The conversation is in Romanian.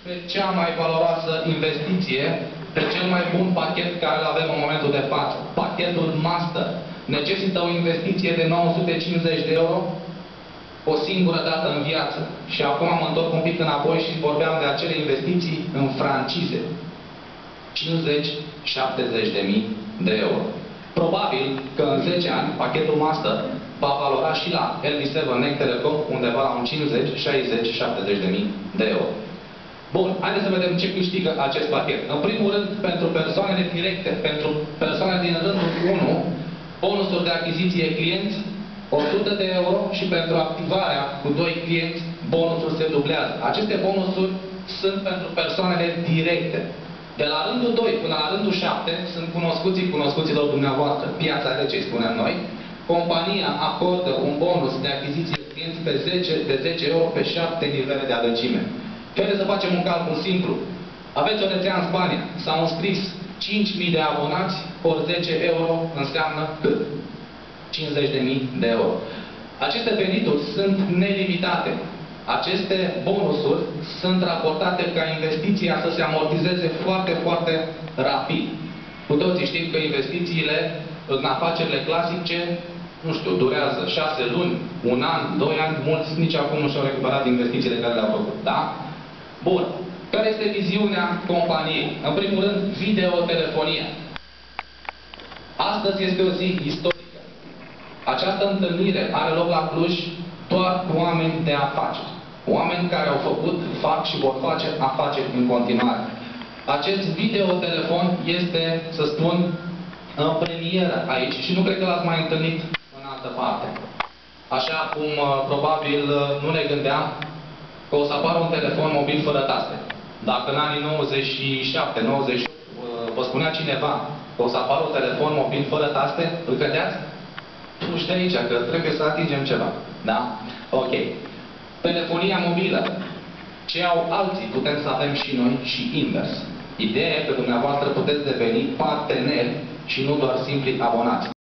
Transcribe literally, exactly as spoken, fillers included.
pe cea mai valoroasă investiție, pe cel mai bun pachet care îl avem în momentul de față. Pachetul Master necesită o investiție de nouă sute cincizeci de euro o singură dată în viață. Și acum mă întorc un pic înapoi și vorbeam de acele investiții în francize. cincizeci șaptezeci de mii de euro. Probabil că în zece ani pachetul Master va valora și la L V șapte Nec Telecom undeva la un cincizeci, șaizeci, șaptezeci de mii de euro. Bun, haideți să vedem ce câștigă acest pachet. În primul rând, pentru persoanele directe, pentru persoane din rândul unu, bonusuri de achiziție clienți, o sută de euro, și pentru activarea cu doi clienți, bonusul se dublează. Aceste bonusuri sunt pentru persoanele directe. De la rândul doi până la rândul șapte sunt cunoscuții cunoscuților dumneavoastră, piața rece, spunem noi. Compania acordă un bonus de achiziție clienți pe zece, de zece euro pe șapte nivele de adâncime. Haideți să facem un calcul simplu. Aveți o rețea în Spania, s-au înscris cinci mii de abonați, ori zece euro înseamnă cât? cincizeci de mii de euro. Aceste venituri sunt nelimitate. Aceste bonusuri sunt raportate ca investiția să se amortizeze foarte, foarte rapid. Cu toții știm că investițiile în afacerile clasice, nu știu, durează șase luni, un an, doi ani, mulți nici acum nu și-au recuperat investițiile care le-au făcut. Da? Bun. Care este viziunea companiei? În primul rând, videotelefonia. Astăzi este o zi istorică. Această întâlnire are loc la Cluj doar cu oameni de afaceri. Oameni care au făcut, fac și vor face afaceri în continuare. Acest videotelefon este, să spun, în premieră aici și nu cred că l-ați mai întâlnit în altă parte. Așa cum probabil nu ne gândeam că o să apară un telefon mobil fără taste. Dacă în anii nouăzeci și șapte nouăzeci și opt vă spunea cineva că o să apară un telefon mobil fără taste, îl credeați? Nu știu de aici, că trebuie să atingem ceva. Da? Ok. Telefonia mobilă. Ce au alții, putem să avem și noi și invers. Ideea e că dumneavoastră puteți deveni parteneri și nu doar simpli abonați.